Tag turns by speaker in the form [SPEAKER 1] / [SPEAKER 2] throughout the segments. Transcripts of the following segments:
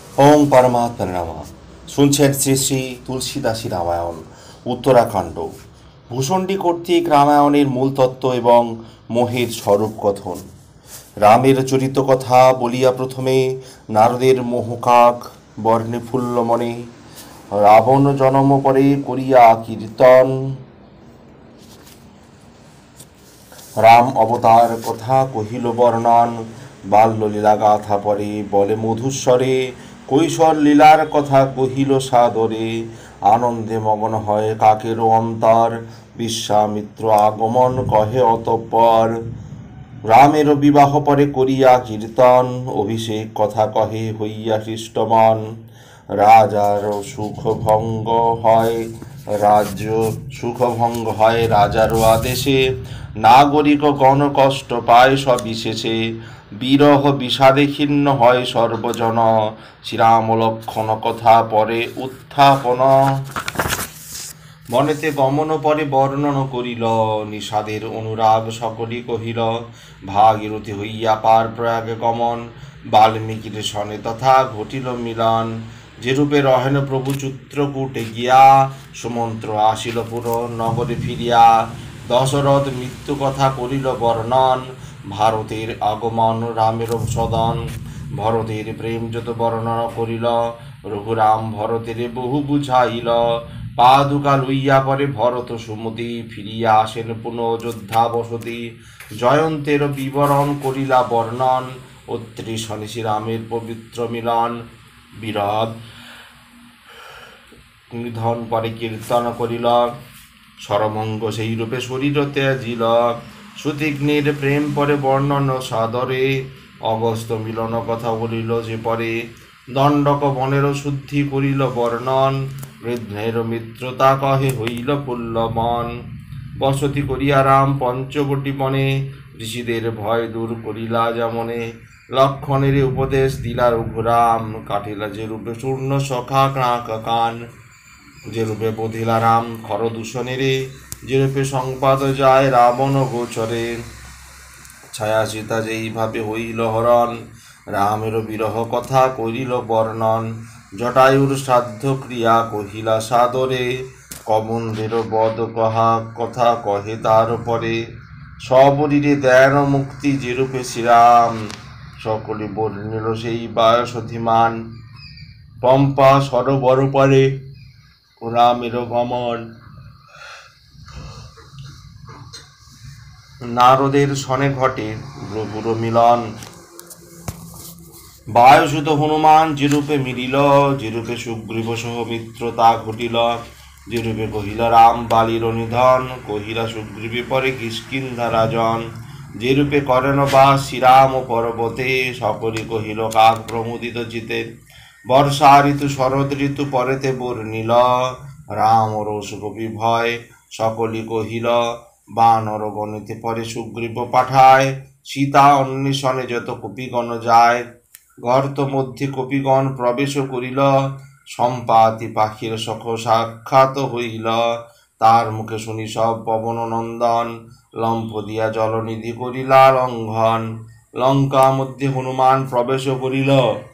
[SPEAKER 1] ওং পরমাত্মা নমঃ। শুনছেন শ্রী শ্রী তুলসীদাসী রামায়ণ উত্তরাখণ্ড ভূষণ্ডী কর্তৃক রামায়ণের মূল তত্ত্ব এবং মোহের স্বরূপ কথন। রামের চরিত কথা বলিয়া প্রথমে নারদের মোহকাক বর্ণে ফুল্ল মনে রাবণ জনম পরে করিয়া কীর্তন রাম অবতার কথা কহিল বর্ণন বাল্যলীলা গাথা পরে বলে মধুস্বরে কৈশোর লীলার কথা কহিল সাদরে আনন্দে মগন হয় কাকেরও অন্তর বিশ্বামিত্র আগমন কহে অতঃপর রামের বিবাহ পরে করিয়া কীর্তন অভিষেক কথা কহে হইয়া হৃষ্টমন রাজার সুখভঙ্গ হয় রাজ্য সুখভঙ্গ হয় রাজারও আদেশে নাগরিক গণ কষ্ট পায় সবিশেষে বিরহ বিষাদে ক্ষীণ হয় সর্বজন শ্রীরাম লক্ষণ কথা পরে উত্থাপন বনেতে গমন পরে বর্ণন করিল নিষাদের অনুরাগ সকলই কহিল ভাগীরথী হইয়া পার প্রয়াগে গমন বাল্মীকির সনে তথা ঘটিল মিলন যেরূপে রহেন প্রভু চিত্রকূটে গিয়া সুমন্ত্র আসিল পুরো নগরে ফিরিয়া দশরথ মৃত্যু কথা করিল বর্ণন ভারতের আগমন রামের সদন ভরতের প্রেম যত বর্ণনা করিল রঘুরাম ভরতের বহু বুঝাইল পাদুকা লইয়া পরে ভরত সুমতি ফিরিয়া আসেন পুনঃ অযোধ্যা বসতি জয়ন্তের বিবরণ করিলা বর্ণন অত্রি শনি শ্রীরামের পবিত্র মিলন বিরোধ নিধন পরে কীর্তন করিল সরমঙ্গ সেই রূপে শরীর ত্যাজিল সুতীক্ষ্ণের প্রেম পরে বর্ণন সাদরে অগস্ত মিলন কথা বলিল যে পরে দণ্ডক বনের শুদ্ধি করিল বর্ণন বৃদ্ধের মিত্রতা কহে হইল পুল্লমন বসতি করিয়া রাম পঞ্চবটি বনে ঋষিদের ভয় দূর করিলা যেমনে লক্ষণের উপদেশ দিলা রঘুরাম কাটিলা যে রূপে চূর্ণ সখা কাঁক কান যে রূপে বধিলা রাম খর দূষণেরে যে রূপে সংবাদ যায় রাবণ গোচরে ছায়া সীতা যেইভাবে হইল হরণ রামের বিরহ কথা করিল বর্ণন জটায়ুর শ্রাদ্ধ ক্রিয়া কহিলা সাদরে কবন্ধের বধ কহা কথা কহে তার পরে সবরীরে দেন মুক্তি যেরূপে শ্রীরাম সকলে বর্ণিল সেই বায়সধিমান পম্পা সরোবর পরে রামের গমন নারদের সনে ঘটে প্রভুর মিলন বায়ুসুত হনুমান যেরূপে মিলিল যেরূপে সুগ্রীব সহ মিত্রতা ঘটিল যেরূপে কহিল রাম বালির নিধন কহিলা সুগ্রীবে পরে কিষ্কিন্ধা রাজন যেরূপে করেন বা শ্রীরাম পর্বতে সকলে কহিল কাক প্রমোদিত চিতে বর্ষা ঋতু শরৎ ঋতু পরেতে বর্ণিল রাম রোষ কপি ভয় সকলে কহিল বানর গণিতে পরে সুগ্রীব পাঠায় সীতা অন্বেষণে যত কপিগণ যায় গর্ত মধ্যে কপিগণ প্রবেশ করিল সম্পাতি পাখির সখ সাক্ষাৎ হইল তার মুখে শুনি সব পবন নন্দন লম্ফ দিয়া জলনিধি করিলা লঙ্ঘন লঙ্কা মধ্যে হনুমান প্রবেশ করিল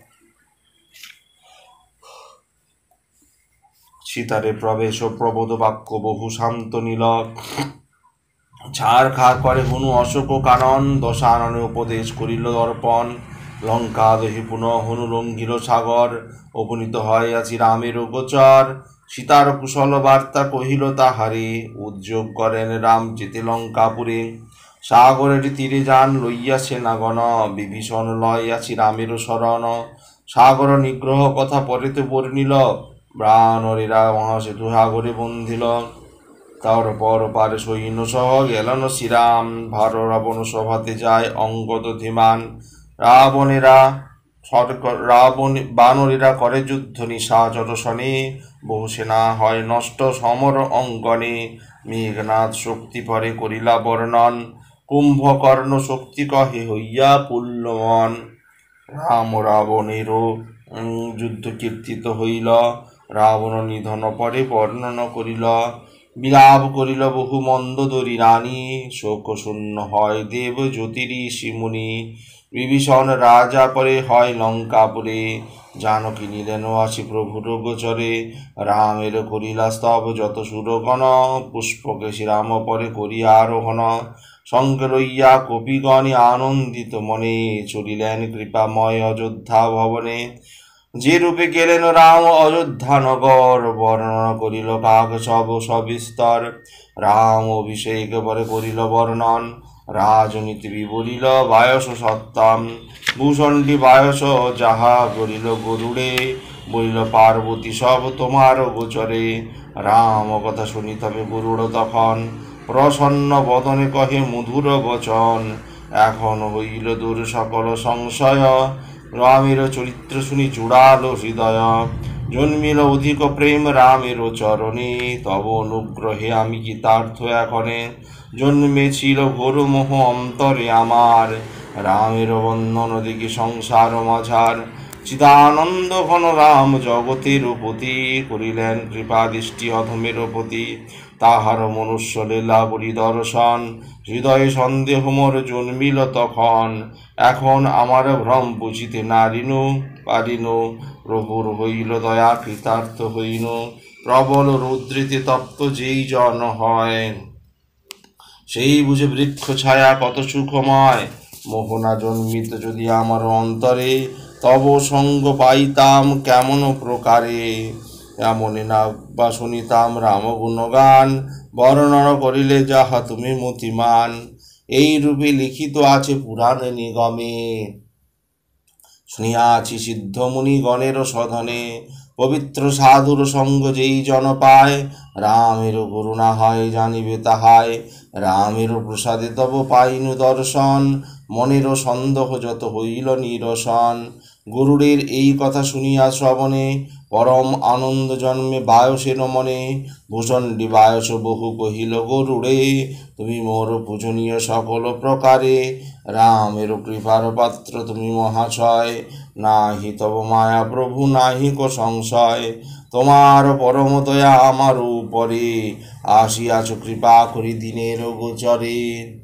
[SPEAKER 1] সীতারে প্রবেশ প্রবোধ বাক্য বহু শান্ত নীল ছাড় খাড় করে হনু অশোক কানন দশাননে উপদেশ করিল দর্পণ লঙ্কা দহি পুনঃ হনু লঙ্ঘিল সাগর উপনীত হয় আছি রামের গোচর সীতার কুশল বার্তা কহিল তাহারে উদ্যোগ করেন রাম যেতে লঙ্কাপুরে সাগরের তীরে যান লইয়া সেনাগণ বিভীষণ লয় আছি রামের শরণ সাগর নিগ্রহ কথা পরেতে বর্ণিল বানরেরা মহাসেতু সাগরে বন্ধিল তার পর পারে সৈন্য সহ গেলন শ্রীরাম ভার রাবণ সভাতে যায় অঙ্গদ ধীমান বানরেরা করে যুদ্ধ নিশাচর শনে বহু সেনা হয় নষ্ট সমর অঙ্গনে মেঘনাথ শক্তি পরে করিলা বর্ণন কুম্ভকর্ণ শক্তি কহে হইয়া পুল্লমন রাম রাবণেরও যুদ্ধ কীর্তিত হইল রাবণ নিধন পরে বর্ণন করিল বিলাপ করিল বহু মন্দোদরী রানী শোক শূন্য হয় দেব জ্যোতিরি শিমুনি বিভীষণ রাজা পরে হয় লঙ্কাপুরে, জানকী নিলেন আসি প্রভুর গোচরে। রামের করিলা স্তব যত সুরগণ, পুষ্পকে শ্রীরাম পরে করিয়া আরোহণ। সঙ্গে লইয়া কপিগণে আনন্দিত মনে, চলিলেন কৃপাময় অযোধ্যা ভবনে। যে রূপে গেলেন রাম অযোধ্যা নগর, বর্ণনা করিল কাক সব সবিস্তর। রাম অভিষেক পরে করিল বর্ণন, রাজনীতি বিবরিল বায়স সত্তম। ভূষণ্ডী বায়স যাহা করিল গরুড়ে, বলিল পার্বতী সব তোমার গোচরে। রাম কথা শুনি তবে গরুড় তখন, প্রসন্ন বদনে কহে মধুর বচন। এখন হইল দূর সকল সংশয়, রামের চরিত্র শুনি জুড়ালো হৃদয়। জন্মিল অধিক প্রেম রামের চরণে, তব অনুগ্রহে আমি কৃতার্থ এখনে। জন্মেছিল ঘোর মোহ অন্তরে আমার, রামের বন্ধন দেখি সংসার মাঝার। চিদানন্দ ঘন রাম জগতের পতি, করিলেন কৃপা দৃষ্টি অধমের প্রতি। তাহার মনুষ্য লীলা পরিদর্শন, হৃদয়ে সন্দেহ মোর জন্মিল তখন। এখন আমার ভ্রম বুঝিতে পারিনু, প্রভুর হইল দয়া কৃতার্থ হইনু। প্রবল রৌদ্রিতে তপ্ত যেই জন হয়, সেই বুঝে বৃক্ষ ছায়া কত সুখময়। মোহনা জন্মিত যদি আমার অন্তরে, তব সঙ্গ পাইতাম কেমন প্রকারে। এমনে না বা শুনিতাম রাম গুণগান, বর্ণনা করিলে যাহা তুমি মতিমান। এই রূপে লিখিত আছে পুরাণ নিগমে, শুনিয়াছি সিদ্ধ মুনিগণের সধনে। পবিত্র সাধুর সঙ্গ যেই জন পায়, রামের করুণা হয় জানিবে তাহায়। রামের প্রসাদে তব পাইনু দর্শন, মনের সন্দেহ যত হইল নিরসন। গরুড়ের এই কথা শুনিয়া শ্রবণে, পরম আনন্দ জন্মে বায়সের মনে। ভূষণ্ডী বায়স বহু কহিল গরুড়ে, তুমি মোর পূজনীয় সকল প্রকারে। রামের কৃপার পাত্র তুমি মহাশয়, নাহি তব মায়া প্রভু নাহি কো সংশয়। তোমার পরম দয়া আমার উপরে, আসিয়াছ কৃপা করি দিনের গোচরে।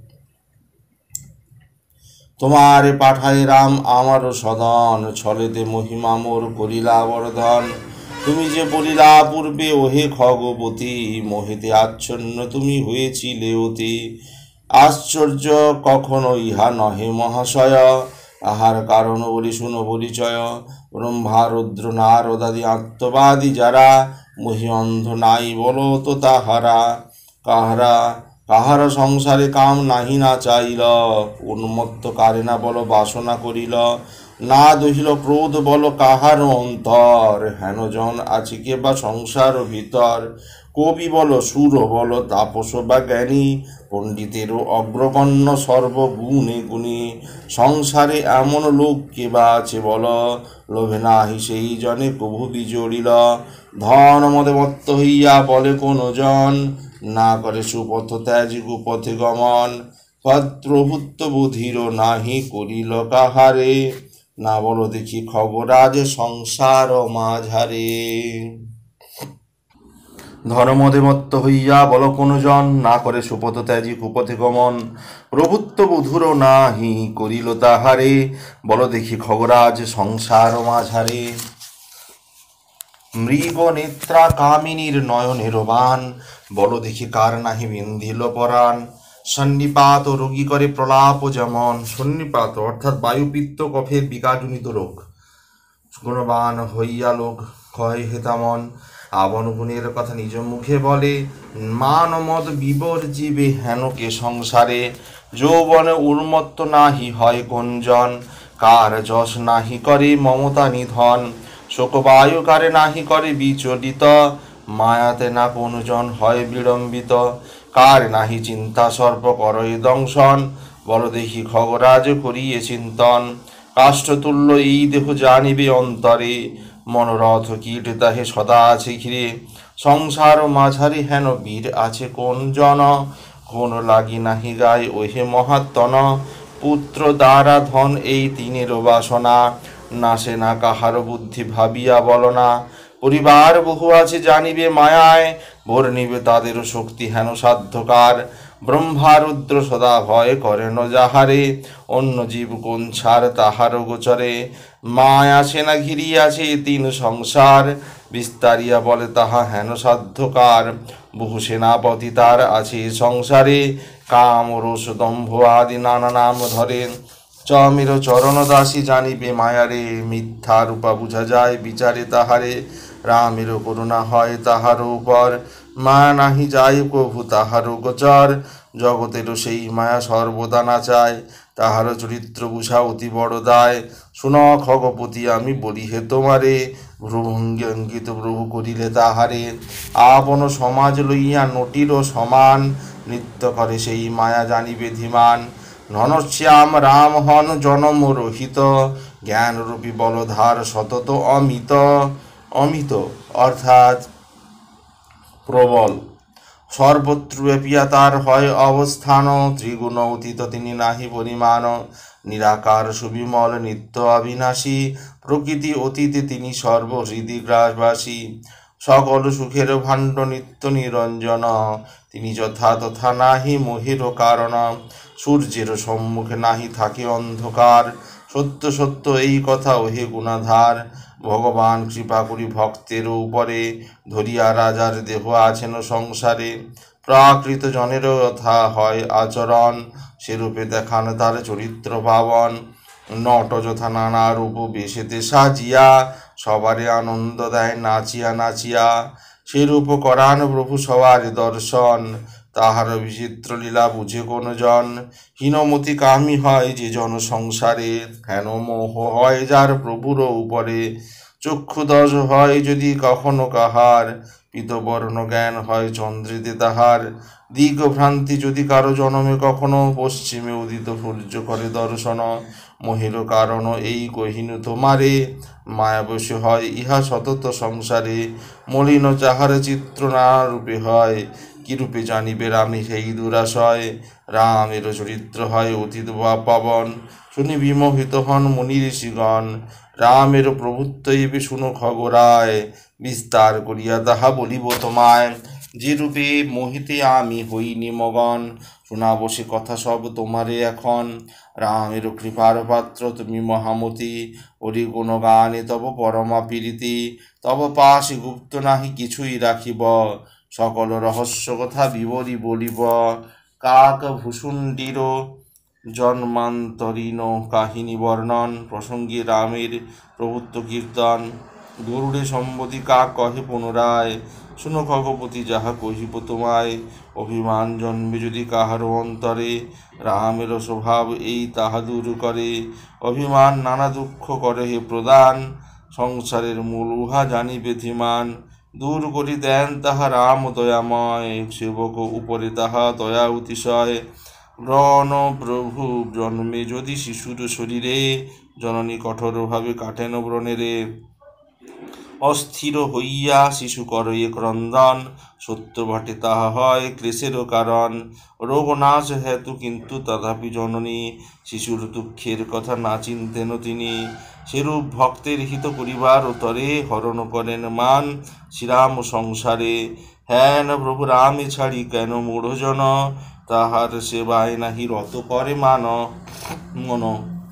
[SPEAKER 1] তোমার পাঠায় রাম আমার সদন, ছলেতে মহিমা মোর করিলা বর্ধন। তুমি যে বলিলা পূর্বে ওহে খগপতি, মোহেতে আচ্ছন্ন তুমি হয়েছিলে অতি। আশ্চর্য কখনো ইহা নহে মহাশয়, আহার কারণ বলি শুনো পরিচয়। ব্রহ্মা রুদ্র নারদাদি আত্মবাদী যারা, মহি অন্ধ নাই বলো তো তাহারা। কাহারা সংসারে কাম নাহি না চাইল, উন্মত্ত কারে না বল বাসনা করিল। না দহিল ক্রোধ বল কাহার অন্তর, হেন জন আছে কে বা সংসার ভিতর। কবি বল সুর বল তাপস বা জ্ঞানী, পণ্ডিতেরও অগ্রগণ্য সর্বগুণে গুণী। সংসারে এমন লোক কে বা আছে বল, লোভে নাহি সেই জনে কভু বিজড়িল। ধন মদে মত্ত হইয়া বলে কোন জন, না করে সুপথ ত্যাজ কুপথে গমন। পত্রভুত্ত বুধির নাহি করিল কাহারে, না বলো দেখি খবরাজ সংসার মাঝারে। ধর্মদে মত্ত হইয়া বল কোন জন, না করে সুপথ ত্যাজি কুপথে গমন। প্রভুত্ব বুধুর নাহি করিল তাহারে, বল দেখি খবরাজ সংসার মাঝারে। মৃগ নেত্রা কামিনীর নয়নের বান, বল দেখি কার নাহি বিন্ধিল পরাণ। সন্নিপাত রোগী করে প্রলাপ যেমন, সন্নিপাত অর্থাৎ বায়ুপিত্ত কফের বিকারজনিত রোগ। গুণবান হইয়া লোক ক্ষয় হেতামন, আবন গুণের কথা নিজ মুখে বলে। মান মদ বিবর্জিবে হেনকে সংসারে, যৌবনে উন্মত্ত নাহি হয় কোনজন। কার যশ নাহি করে মমতা নিধন, শোকবায়ু কারে নাহি করে বিচলিত। মায়াতে না কোন জন হয় বিড়ম্বিত, কার নাহি চিন্তা সর্প করয় দংশন। বল দেখি খগরাজ করিয়ে চিন্তন, কাষ্ঠতুল্য এই দেহ জানিবে অন্তরে। মনোরথ কীট তাহে সদা আছে ঘিরে, সংসার মাঝারি হেন বীর আছে কোন জন। কোন লাগি নাহি গায় ওহে মহাত্তন, পুত্র দ্বারা ধন এই তিনের বাসনা। নাসে না কাহার বুদ্ধি ভাবিয়া বল না, পরিবার বহু আছে জানিবে মায়ায়। ভোর নিবে তাদেরও শক্তি হেন সাধ্যকার। ব্রহ্মারুদ্র সদা ভয় করেন যাহারে, অন্য জীব কোন ছাড় তাহার গোচরে। মায়া সেনা ঘিরিয়াছে তিন সংসার, বিস্তারিয়া বলে তাহা হেন সাধ্যকার। বহু সেনাপতি তার আছে সংসারে, কাম রোষ দম্ভ আদি নানা নাম ধরে। চমের চরণ দাসী জানিবে মায়ারে, মিথ্যা রূপা বুঝা যায় বিচারে তাহারে। রামের করুণা হয় তাহার উপর, মায়া নাহি যায় প্রভু তাহার গোচর। জগতের সেই মায়া সর্বদা না চায়, তাহার চরিত্র বুঝা অতি বড় দায়। শুন খগপতি আমি বলি হে তোমারে, ভ্রুভঙ্গি অঙ্কিত প্রভু করিলে তাহারে। আপন সমাজ লইয়া নটির সমান, নৃত্য করে সেই মায়া জানিবে ধীমান। ঘনশ্যাম রাম হন জনম রহিত, জ্ঞানরূপী বলধার সতত অমিত। অমিত অর্থাৎ প্রবল, সর্বত্র ব্যাপিয়া তার হয় অবস্থান। ত্রিগুণ অতীত তিনি নাহি পরিমাণ, নিরাকার সুবিমল নিত্য অবিনাশী। প্রকৃতি অতীতে তিনি সর্বহৃদি গ্রাসবাসী, সকল সুখের ভাণ্ড নিত্য নিরঞ্জন। তিনি যথা তথা নাহি মোহের কারণ, সূর্যের সম্মুখে নাহি থাকে অন্ধকার। সত্য সত্য এই কথা ওহে গুণাধার, ভগবান কৃপা করি ভক্তের উপরে। ধরিয়া রাজার দেহ আছেন সংসারে, প্রাকৃত জনের যথা হয় আচরণ। সেরূপে দেখান তার চরিত্র পাবন, নট যথা নানা রূপ বেশেতে সাজিয়া। সবারে আনন্দ দেয় নাচিয়া নাচিয়া, সেরূপ করান প্রভু সবার দর্শন। তাহার বিচিত্র লীলা বুঝে কোন জন, হীনমতি কামি হয় যে জন সংসারে। হেন মোহ হয় যার প্রভুর উপরে, চক্ষুদশ হয় যদি কখনো কাহার। পীতবর্ণ জ্ঞান হয় চন্দ্রেতে তাহার, দিগভ্রান্তি যদি কারো জনমে কখনো। পশ্চিমে উদিত সূর্য করে দর্শন, মোহের কারণ এই কহিনু তোমারে। মায়াবশে হয় ইহা সতত সংসারে, মলিন যাহার চিত্র নানা রূপে হয়। কিরূপে জানিবে রামে সেই দুরাশয়, রামের চরিত্র হয় অতীত বা পাবন। শুনি বিমোহিত হন মুনি ঋষিগণ, রামের প্রভুত্ব এবে শুনো খগরায়। বিস্তার করিয়া তাহা বলিব তোমায়, যে রূপে মোহিতে আমি হইনি মগন। শোনাব সে কথা সব তোমারে এখন, রামের কৃপার পাত্র তুমি মহামতি। হরি গুণগানে তব পরমা প্রীতি, তব পাশে গুপ্ত নাহি কিছুই রাখিব। সকল রহস্য কথা বিবরি বলিব, কাক ভূষুণ্ডির জন্মান্তরীণ কাহিনী বর্ণন। প্রসঙ্গে রামের প্রভুত্ব কীর্তন, গরুড়ে সম্বতি কাক কহে পুনরায়। শুনো খগপতি যাহা কহিব তোমায়, অভিমান জন্মে যদি কাহারও অন্তরে। রামের স্বভাব এই তাহা দূর করে, অভিমান নানা দুঃখ করে হে প্রদান। সংসারের মূল উহা জানিবে ধীমান, দূর করি দেন তাহা রাম দয়াময়। সেবক উপরে তাহা দয়া অতিশয়, ব্রণ প্রভু জন্মে যদি শিশুর শরীরে। জননী কঠোরভাবে কাটেন ব্রণেরে, অস্থির হইয়া শিশু করে ক্রন্দন। সত্য বটে তাহা হয় ক্লেশেরও কারণ, রোগ নাশ হেতু কিন্তু তথাপি জননী। শিশুর দুঃখের কথা না চিনতেন তিনি, সেরূপ ভক্তের হিত করিবার উত্তরে। হরণ করেন মান শ্রীরাম সংসারে, হেন প্রভু রামে ছাড়ি কেন মূঢ়জন। তাহার সেবায় নাহি রত করে মন।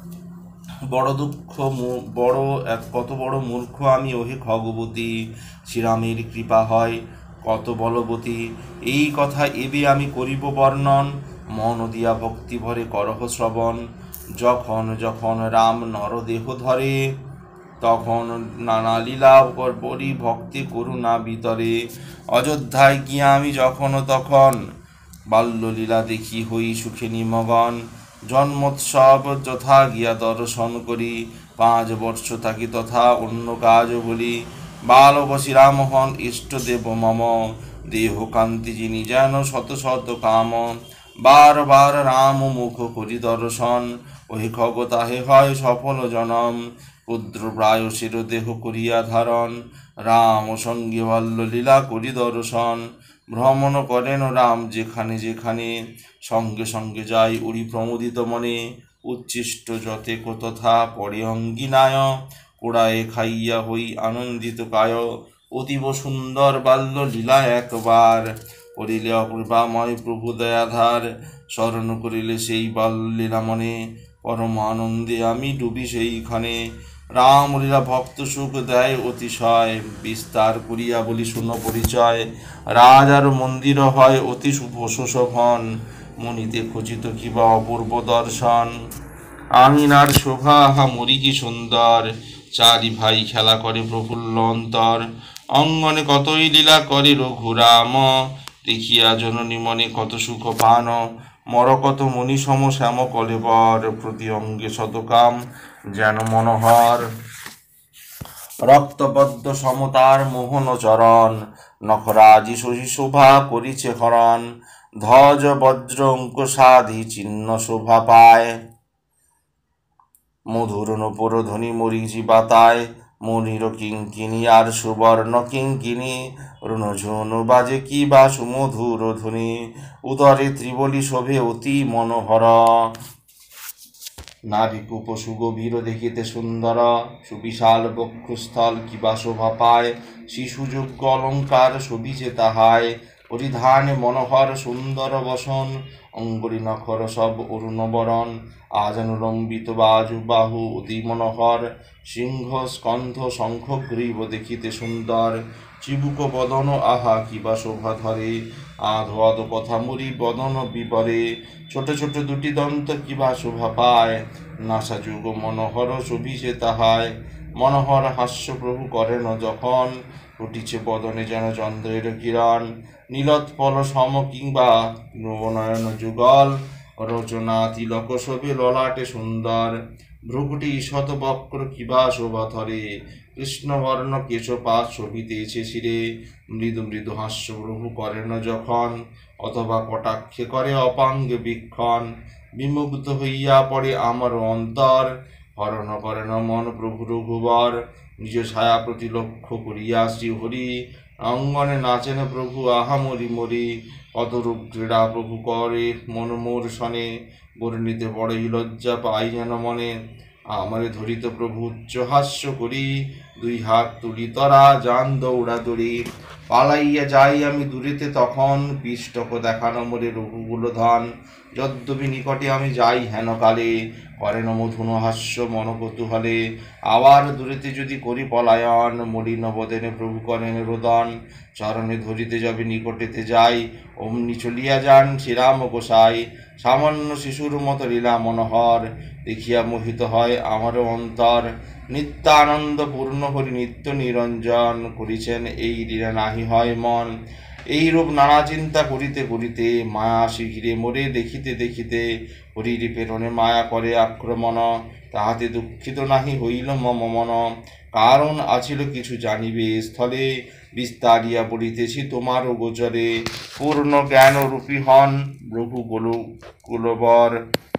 [SPEAKER 1] বড় দুঃখ বড় কত বড় মূর্খ আমি ওহে খগবতী। শ্রীরামের কৃপা হয় কত বলবতী, এই কথা এবে আমি করিব বর্ণন। মন দিয়া ভক্তি ভরে করহ শ্রবণ, যখন যখন রাম নরদেহ ধরে। তখন নানা লীলা করি ভক্তি করুণা ভিতরে। অযোধ্যায় গিয়া আমি যখন তখন, বাল্যলীলা দেখি হই সুখে নিমগন। জন্মোৎসব যথা গিয়া দর্শন করি, 5 বর্ষ থাকি তথা অন্য কাজ বলি। বালক শ্রীরাম হন ইষ্টদেব মম, দেহ কান্তি যিনি যেন শত শত কাম। বার বার রাম মুখ করি দর্শন, ওহে খগ তাহে হয় সফল জনম। ক্ষুদ্র প্রায় শির দেহ করিয়া ধারণ, রাম সঙ্গে বাল্য লীলা করি দর্শন। ভ্রমণ করেন রাম যেখানে যেখানে, সঙ্গে সঙ্গে যাই উড়ি প্রমোদিত মনে। উচ্ছিষ্ট যতে তথা পড়ে অঙ্গিনায়, কোড়ায়ে খাইয়া হই আনন্দিত কায়। অতীব সুন্দর বাল্য লীলা একবার, করিলে অকৃপাময় প্রভু দয়াধার, স্মরণ করিলে সেই বাল্যলীলা মনে, পরম আনন্দে আমি ডুবি সেইখানে। রামলীলা ভক্ত সুখ দেয় অতিশয়, বিস্তার করিয়া বলি শুনো পরিচয়। রাজার মন্দির হয় অতি শুভ সুশোভন, মনিতে খচিত কিবা অপূর্ব দর্শন। আমিনার শোভা আহা মরি কি সুন্দর, চারি ভাই খেলা করে প্রফুল্ল অন্তর। অঙ্গনে কতই লীলা করে রঘুরাম, দেখিয়া জননী মনে কত সুখ পান। মরকত মণি সম শ্যাম কলেবর, প্রতি অঙ্গে শতকাম যেন মনোহর। রক্তবদ্ধ সমতার মোহন চরণ, নখরাজি শশী শোভা করিছে হরণ। ধ্বজ বজ্র অঙ্ক সাধি চিহ্ন শোভা পায়, মধুর নূপুর ধ্বনি মরিচি পাতায়। মনির কিঙ্কিনী আর সুবর্ণ কিঙ্কিনী, রুনঝুনু বাজে কি বা সুমধুর ধ্বনি। উদরে ত্রিবলি শোভে অতি মনোহর, নাভিকূপ সুগভীর দেখিতে সুন্দর। সুবিশাল বক্ষস্থল কিবা শোভা পায়, শিশুযোগ্য অলঙ্কার শোভিছে তাহায়। পরিধানে মনোহর সুন্দর বসন, অঙ্গুলি নখর সব অরুণবরণ। আজানুলম্বিত বাজু বাহু অতি মনোহর, সিংহ স্কন্ধ শঙ্খ গ্রীব দেখিতে সুন্দর। চিবুক বদন আহা কিবা শোভা ধরে, আধো আধো কথা মুড়ি বদন বিবরে। ছোট ছোট দুটি দন্ত কিবা শোভা পায়, নাসা যুগ মনোহর শোভিছে তাহায়। মনোহর হাস্য প্রভু করেন যখন, ফুটিছে বদনে যেন চন্দ্রের কিরণ। নীলোৎপল সম কিংবা নয়ন যুগল, রচনা তিলক শোভে ললাটে সুন্দর। ভ্রুকুটি শতবক্র কিবা শোভা ধরে, কৃষ্ণবর্ণ কেশপাত শোভিতেছে শিরে। মৃদু মৃদু হাস্য প্রভু করেন যখন, অথবা কটাক্ষে করে অপাঙ্গে বীক্ষণ। বিমুগ্ধ হইয়া পড়ে আমার অন্তর, হরণ করেন মন প্রভু রঘুবর। নিজ ছায়া প্রতি লক্ষ্য করিয়া শ্রীহরি, অঙ্গনে নাচেন প্রভু আহা মরি মরি। কতরূপ ক্রীড়া প্রভু করে মন মোর শনে, বর্ণিতে বড়ই লজ্জা পাই যেন মনে। আমারে ধরিত প্রভু উচ্চ হাস্য করি, দুই হাত তুলি তরা যান দৌড়া দৌড়ি। পালাইয়া যাই আমি দূরেতে তখন, পিষ্টক দেখানো মোরে রঘুকুল ধন। যদ্যপি নিকটে আমি যাই হেন কালে, করেন মধুন হাস্য মন কৌতূহলে। আবার দূরেতে যদি করি পলায়ন, মলিন বদনে প্রভু করেন রোদন। চরণে ধরিতে যাবে নিকটেতে যাই, অমনি চলিয়া যান শ্রীরাম গোসাই। সামান্য শিশুর মতো লীলা মনোহর, দেখিয়া মোহিত হয় আমারও অন্তর। নিত্যানন্দ পূর্ণ হরি নিত্য নিরঞ্জন, করিছেন এই লীলা নাহি হয় মন। এইরূপ নানা চিন্তা করিতে করিতে, মায়া শিঘিরে মোরে দেখিতে দেখিতে। হরির প্রেরণে মায়া করে আক্রমণ, তাহাতে দুঃখিত নাহি হইল মম মন। কারণ আছিল কিছু জানিবে স্থলে, বিস্তারিয়া বলিতেছি তোমার গোচরে। পূর্ণ জ্ঞান রূপী হন প্রভু কুলবর,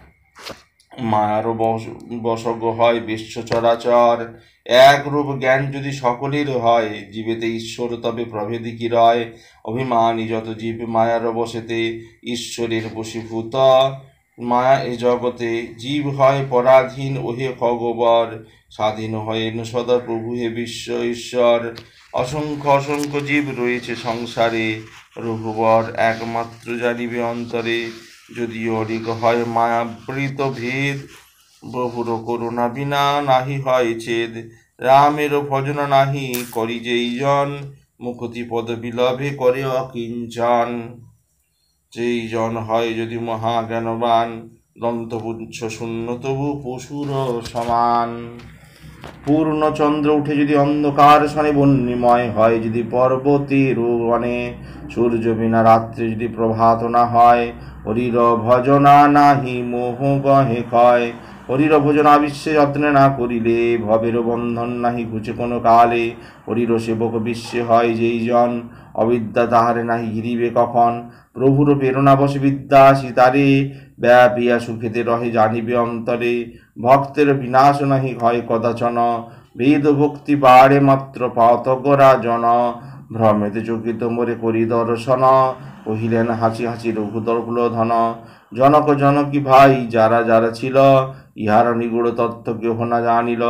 [SPEAKER 1] মায়ার বশগ হয় বিশ্ব চরাচর। একরূপ জ্ঞান যদি সকলের হয়, জীবেতে ঈশ্বর তবে প্রভেদী কি রয়। অভিমানী যত জীব মায়ার বসেতে, ঈশ্বরের বশীভূত মায়া এ জগতে। জীব হয় পরাধীন ওহে খগবর, স্বাধীন হয়েন সদা প্রভু হে বিশ্ব ঈশ্বর। অসংখ্য অসংখ্য জীব রয়েছে সংসারে, রঘুবর একমাত্র জানিবে অন্তরে। যদিও অধিক হয় মায়াবৃত ভেদ, প্রভুর করুণা বিনা নাহি হয় ছেদ। রামের ভজন নাহি করি যেই জন, মুকুতি পদ বিলভে করে অকিঞ্চন। যেই জন হয় যদি মহাজ্ঞানবান, দন্তপুচ্ছ শূন্য তবু পশুর সমান। পূর্ণচন্দ্র উঠে যদি অন্ধকার সনে, বন্যময় হয় যদি পর্বতের বনে। সূর্য বিনা রাত্রে যদি প্রভাত না হয়, হরির ভজনা নাহি মোহ গহে ক্ষয়। হরির ভজনা বিশ্বে যত্নে না করিলে, ভবের বন্ধন নাহি ঘুচে কোনো কালে। হরির সেবক বিশ্বে হয় যেই জন, অবিদ্যা তাহারে নাহি ঘিরিবে কখন। প্রভুর প্রেরণা বসে বিদ্যা সীতারে, ব্যাপিয়া সুখেতে রহে জানিবে অন্তরে। ভক্তের বিনাশ নাহি হয় কদাচন, বেদ ভক্তি বাড়ে মাত্র পাতকরা জন। ভ্রমেতে চকিত মোরে করি দর্শন, কহিলেন হাসি হাসি রঘুদর কুলধন। জনক জনকী ভাই যারা যারা ছিল, ইহার নিগুড় তত্ত্ব কেহ না জানিল।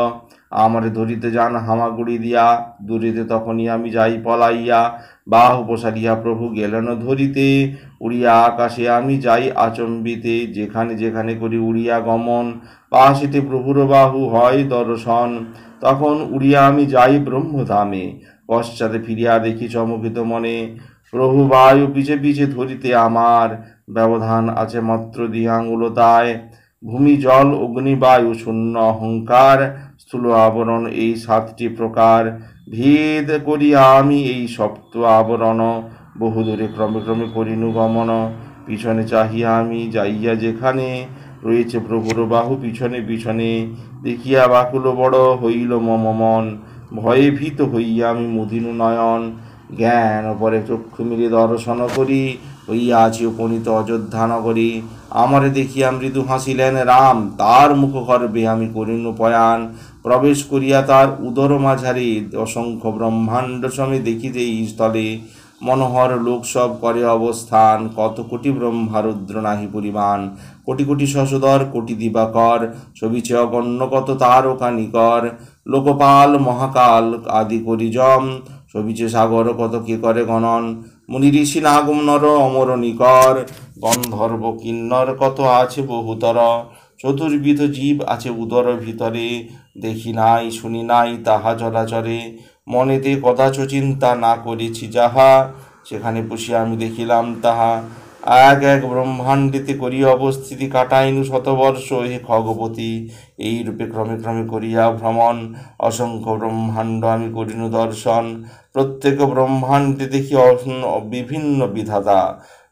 [SPEAKER 1] আমারে ধরিতে যান হামাগুড়ি দিয়া, দূরেতে তখনই আমি যাই পলাইয়া, বাহু প্রসারিয়া প্রভু গেলেন ধরিতে, উড়িয়া আকাশে আমি যাই আচম্বিতে, যেখানে যেখানে করি উড়িয়া গমন, পাশিতে প্রভুর বাহু হয় দর্শন, তখন উড়িয়া আমি যাই ব্রহ্মধামে, পশ্চাতে ফিরিয়া দেখি চমকিত মনে, প্রভু বায়ু পিছে পিছে ধরিতে আমার, ব্যবধান আছে মাত্র দিহাঙ্গুলতায়, ভূমি জল অগ্নি বায়ু শূন্য অহংকার, স্থূল আবরণ এই 7টি প্রকার, ভেদ করিয়া আমি এই সপ্ত আবরণ, বহুদূরে ক্রমে ক্রমে করিনু গমন, পিছনে চাহিয়া আমি যাইয়া যেখানে, রয়েছে প্রভুর বাহু পিছনে পিছনে, দেখিয়া বাকুল বড় হইল মম মন, ভয়ে ভীত হইয়া আমি মুদিনু নয়ন, জ্ঞান পরে চক্ষু মিলে দর্শন করি, হইয়া আছি উপনীত অযোধ্যা নগরী, আমারে দেখিয়া মৃদু হাসিলেন রাম, তার মুখ গর্বে আমি করিনু পয়ান, প্রবেশ করিয়া তার উদর মাঝারে, অসংখ্য ব্রহ্মাণ্ড সমে দেখিতে এই স্থলে, মনোহর লোক সব করে অবস্থান, কত কোটি ব্রহ্মা রুদ্র নাহি পরিমাণ, কোটি কোটি শশধর কোটি দিবাকর, ছবিছে অগণ্য কত তারকা নিকর, লোকপাল মহাকাল আদি করি জম, ছবিছে সাগর কত কে করে গণন, মুনি ঋষি নাগম নর অমর নিকর, গন্ধর্ব কিন্নর কত আছে বহুতর, চতুর্বিধ জীব আছে উদর ভিতরে, দেখি নাই শুনি নাই তাহা চরাচরে, মনেতে কদাচ চিন্তা না করেছি যাহা, সেখানে বসিয়া আমি দেখিলাম তাহা, এক এক ব্রহ্মাণ্ডিতে করি অবস্থিতি, কাটাইনু শতবর্ষ হে খগপতি, এই রূপে ক্রমে ক্রমে করিয়া ভ্রমণ, অসংখ্য ব্রহ্মাণ্ড আমি করিনু দর্শন, প্রত্যেক ব্রহ্মাণ্ডে দেখি বিভিন্ন বিধাতা,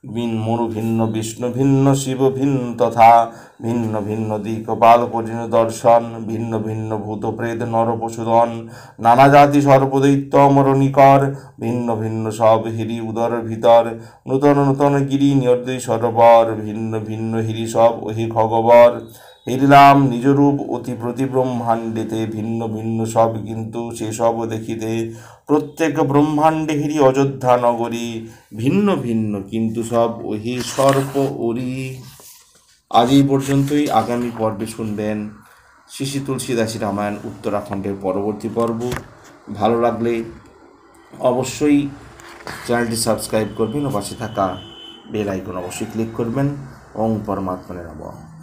[SPEAKER 1] মনু ভিন্ন বিষ্ণু ভিন্ন শিব ভিন্ন তথা, ভিন্ন ভিন্ন দিকপাল করিনু দর্শন, ভিন্ন ভিন্ন ভূত প্রেত নর পশুধন, নানা জাতি সর্বদৈত্য অমরণিকর, ভিন্ন ভিন্ন সব হিরি উদর ভিতর, নূতন নূতন গিরি নির্দয় সরোবর, ভিন্ন ভিন্ন হিরি সব ওহি খগবর, হেরিলাম নিজরূপ অতি প্রতি ব্রহ্মাণ্ডেতে, ভিন্ন ভিন্ন সব কিন্তু সেসব দেখিতে, প্রত্যেক ব্রহ্মাণ্ডে হিরি অযোধ্যা নগরী, ভিন্ন ভিন্ন কিন্তু সব ওহি সর্প ওরি। আজ এই পর্যন্তই। আগামী পর্বে শুনবেন শ্রী শ্রী তুলসীদাসী রামায়ণ উত্তরাখণ্ডের পরবর্তী পর্ব। ভালো লাগলে অবশ্যই চ্যানেলটি সাবস্ক্রাইব করবেন ও পাশে থাকা বেল আইকন অবশ্যই ক্লিক করবেন। ওং পরমাত্মনে নমঃ।